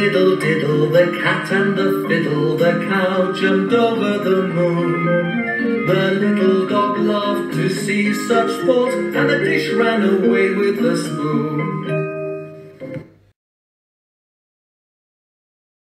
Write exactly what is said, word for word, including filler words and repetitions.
diddle diddle, the cat and the fiddle, the cow jumped over the moon. The little dog laughed to see such sport, and the dish ran away with the spoon.